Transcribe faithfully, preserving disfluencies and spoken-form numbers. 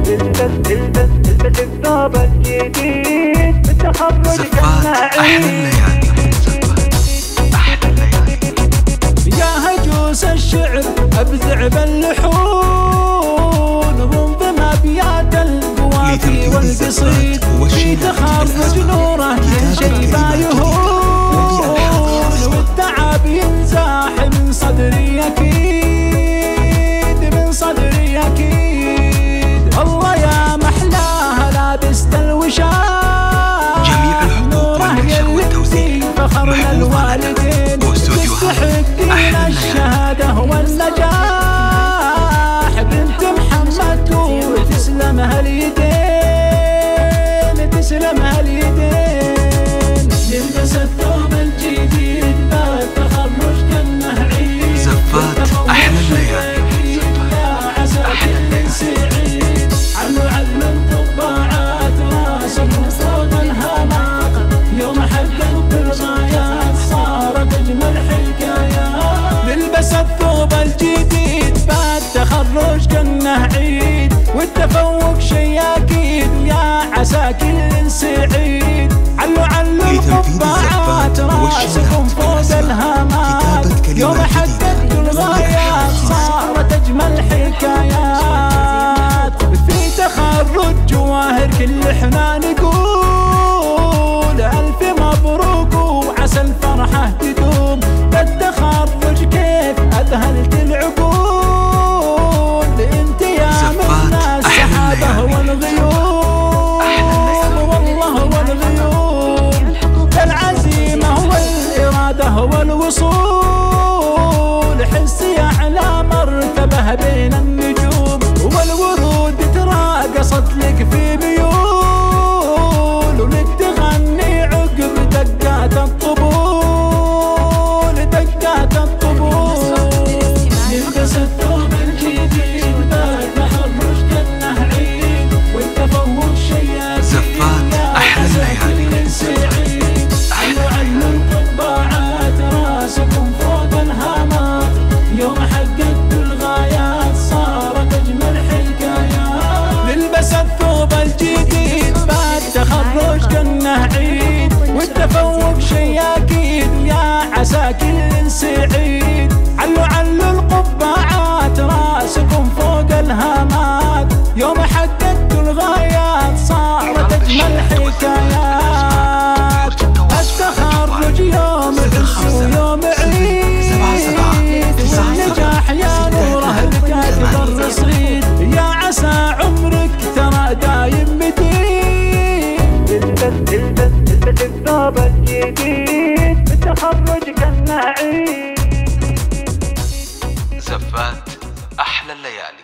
البس البس البس الثوب الجديد بالتخرج زفات أحلى الليالي. زفات أحلى الليالي. يا هجوس الشعر أبدع باللحون وانظم أبيات القوافي والقصيد في تخرج نوره من شيبة يهون والتعب ينزاح من صدري أكيد من صدري أكيد. الله يا محلاها لابست الوشاح جميع الحقوق والنشر والتوزيع فخرنا الوالدين تستحقين الشهادة والنجاح. بنت محمد تقول تسلم هاليدين تسلم هاليدين. لبس الثوب الجديد بعد تخرج كأنه عيد. زفات أحلى الليالي. أحلى الليالي. علوا علوا القبعات راسهم فوق الهامات يوم حققت الغايات صارت أجمل حكايات. نلبس الثوب الجديد بعد تخرج كأنه عيد والتفوق شي أكيد ويا عسى كل سعيد. علوا علوا القبعات راسكم فوق الهامات يوم حققت الغايات صارت أجمل حكايات. في تخرج جواهر كل احنا نقول ألف مبروك وعسى الفرحة تدوم. بالتخرج كيف أذهلت العقول انت يا من السحابة والغيوم والله والغيوم. العزيمة والإرادة والوصول حسي أعلى مرتبة بين النجوم والورود تراقصت لك في ميول ولك تغني عقب دقات الطبول دقات الطبول. نلبس الثوب الجديد بعد تخرج كأنه عيد والتفوق شي زفات أحلى الليالي. علوا علوا القبعات راسكم فوق الهامات يوم حققت الغايات صارت أجمل حكايات. نلبس الثوب الجديد بعد تخرج كأنه عيد والتفوق شي أكيد ويا عسى كل سعيد. علوا علوا القبعات راسكم فوق الهامات يوم حققت الغايات صارت أجمل حكايات. التخرج يوم عز ويوم عيد والنجاح يا نوره الكاتب الرصيد يا عسى عمرك ترى دايم مديد. البس البس البس الثوب الجديد بالتخرج كأنه عيد. زفات أحلى الليالي.